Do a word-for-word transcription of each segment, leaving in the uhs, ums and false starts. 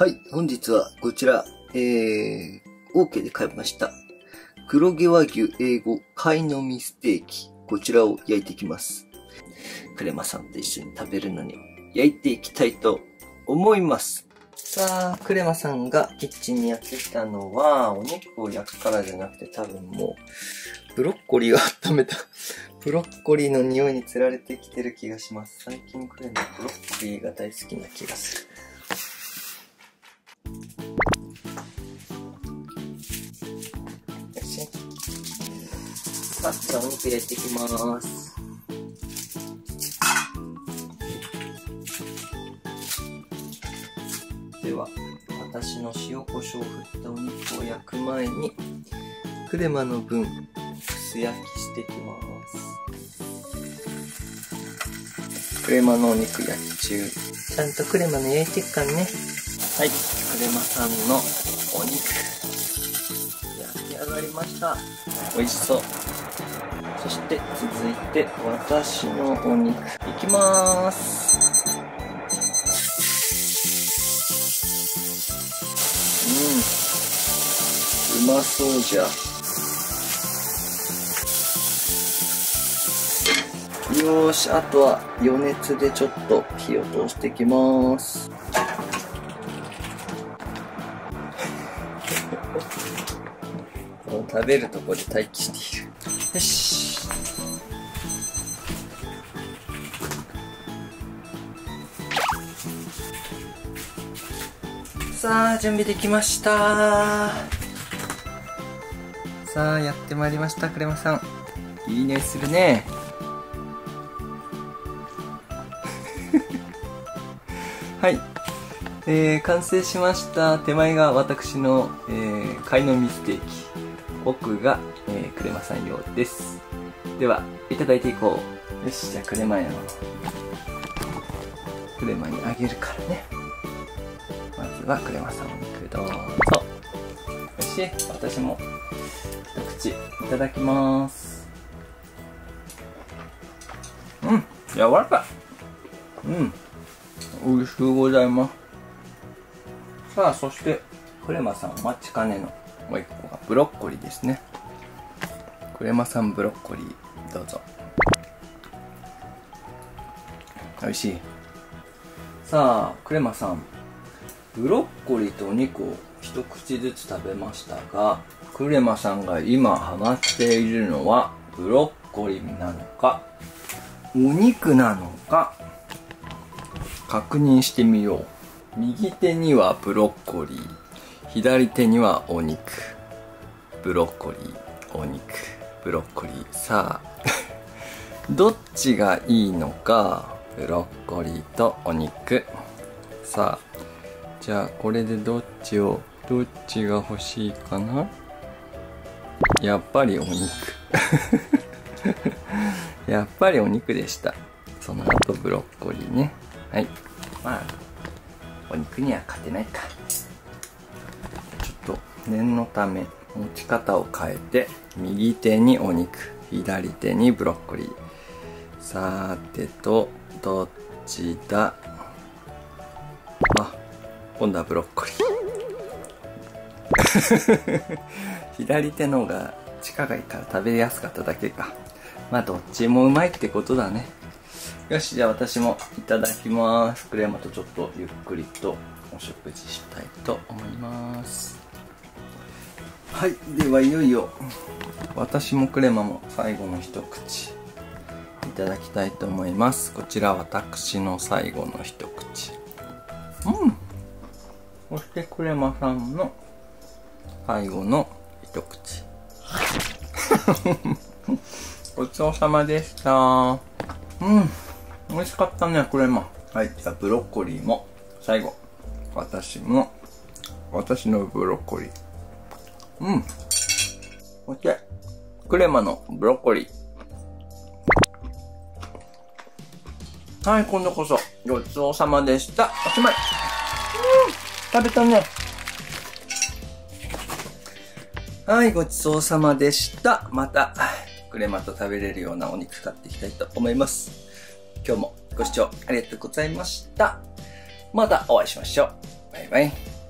はい、本日はこちら、えー、OK で買いました。黒毛和牛 エーご 貝のみステーキ。こちらを焼いていきます。クレマさんと一緒に食べるのに焼いていきたいと思います。さあ、クレマさんがキッチンにやってきたのは、お肉を焼くからじゃなくて多分もう、ブロッコリーを温めた、ブロッコリーの匂いにつられてきてる気がします。最近クレマブロッコリーが大好きな気がする。よし。さあ、じゃあお肉焼いていきます。では、私の塩コショウを振ったお肉を焼く前に、クレマの分、薄焼きしていきます。クレマのお肉焼き中。ちゃんとクレマの焼いていくからね。はい、クレマさんのお肉。焼き上がりました。美味しそう。そして続いて、私のお肉。いきまーす。うん、うまそうじゃ。よーし、あとは余熱でちょっと火を通していきます。食べるところで待機している。よし。さあ、準備できました。さあ、やってまいりました、クレマさん。いいねするね。はい。えー、完成しました。手前が私の、えー、貝のみステーキ。奥が、えー、クレマさん用です。では、いただいていこう。よし、じゃあクレマやの。クレマにあげるからね。まずはクレマさんお肉どうぞ。よし、私も一口いただきます。うん、柔らかい。うん、美味しゅうございます。さあ、そしてクレマさんお待ちかねのもう一個がブロッコリーですね。クレマさんブロッコリーどうぞ。美味しい。さあ、クレマさんブロッコリーとお肉を一口ずつ食べましたが、クレマさんが今ハマっているのはブロッコリーなのかお肉なのか確認してみよう。右手にはブロッコリー、左手にはお肉。ブロッコリー、お肉、ブロッコリー。さあどっちがいいのか。ブロッコリーとお肉。さあ、じゃあこれでどっちをどっちが欲しいかな。やっぱりお肉やっぱりお肉でした。その後ブロッコリーね。はい、まあお肉には勝てないか。ちょっと念のため持ち方を変えて、右手にお肉、左手にブロッコリー。さーてとどっちだ。あ、今度はブロッコリー左手の方が近いから食べやすかっただけか。まあどっちもうまいってことだね。よし、じゃあ私もいただきます。クレマとちょっとゆっくりとお食事したいと思います。はい、ではいよいよ私もクレマも最後の一口いただきたいと思います。こちら私の最後の一口。うん。そしてクレマさんの最後の一口ごちそうさまでした。うん、美味しかったね、クレマ。はい、じゃあブロッコリーも最後。私も私のブロッコリー。うん。そしてクレマのブロッコリー。はい、今度こそごちそうさまでした。おしまい。うん、食べたね。はい、ごちそうさまでした。またクレマと食べれるようなお肉買っていきたいと思います。今日もご視聴ありがとうございました。またお会いしましょう。バイバイ。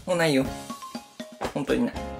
もうないよ。本当にない。